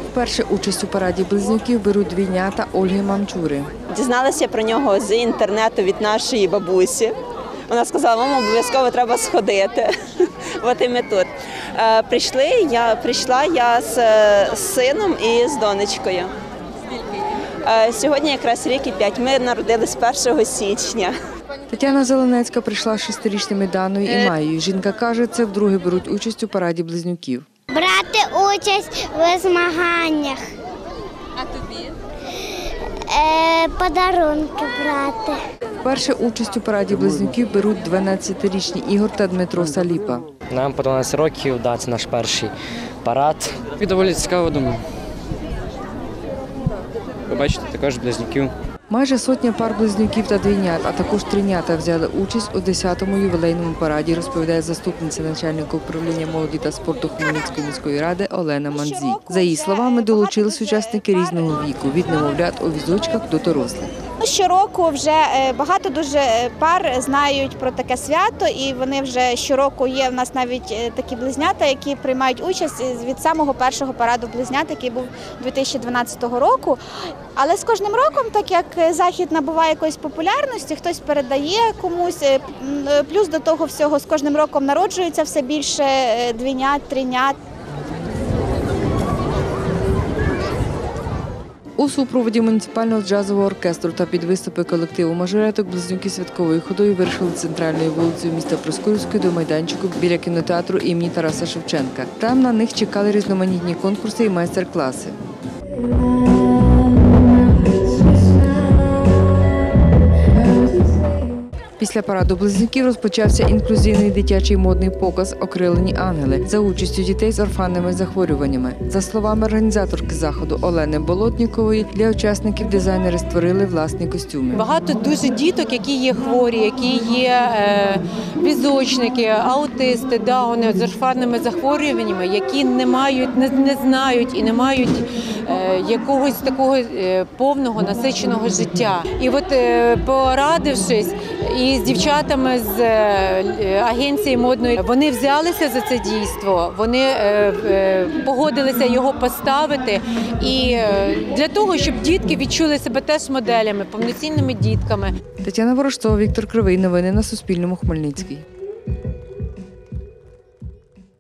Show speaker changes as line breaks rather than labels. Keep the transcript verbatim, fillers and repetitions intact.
Вперше участь у параді близнюків беруть двійнята Ольги Мамчури.
Дізналася про нього з інтернету від нашої бабусі. Вона сказала, мама, обов'язково треба сходити. От і ми тут. Прийшли, я, прийшла я з, з сином і з донечкою. Сьогодні якраз рік і п'ять. Ми народились першого січня.
Тетяна Зеленецька прийшла з шестирічними Даною і Маєю. Жінка каже, це вдруге беруть участь у параді близнюків.
Брати участь у змаганнях.
А тобі?
Е, подарунки брати.
Вперше участь у параді близнюків беруть дванадцятирічні Ігор та Дмитро Саліпа.
Нам по дванадцять років, да, це наш перший парад.
І доволі цікаво, думаю. Побачити також близнюків.
Майже сотня пар близнюків та двійнят, а також трійнята взяли участь у десятому ювілейному параді, розповідає заступниця начальника управління молоді та спорту Хмельницької міської ради Олена Мандзій. За її словами, долучились учасники різного віку – від немовлят у візочках до дорослих.
Щороку вже багато дуже пар знають про таке свято, і вони вже щороку є. В нас навіть такі близнята, які приймають участь від самого першого параду близнят, який був дві тисячі дванадцятого року. Але з кожним роком, так як захід набуває якоїсь популярності, хтось передає комусь, плюс до того всього з кожним роком народжується все більше двійнят, трійнят.
У супроводі муніципального джазового оркестру та під виступи колективу мажореток близнюки святковою ходою вирішили центральною вулицею міста Проскурівської до майданчику біля кінотеатру імені Тараса Шевченка. Там на них чекали різноманітні конкурси і майстер-класи. Після параду близнюків розпочався інклюзивний дитячий модний показ «Окрилені ангели» за участю дітей з орфанними захворюваннями. За словами організаторки заходу Олени Болотнікової, для учасників дизайнери створили власні костюми.
Багато дуже діток, які є хворі, які є е, візочники, аутисти, дауни з орфанними захворюваннями, які не мають, не, не знають і не мають е, якогось такого е, повного насиченого життя. І от е, порадившись і з дівчатами з агенції модної, вони взялися за це дійство, вони погодилися його поставити і для того, щоб дітки відчули себе теж моделями, повноцінними дітками.
Тетяна Ворожцова, Віктор Кривий. Новини на Суспільному. Хмельницький.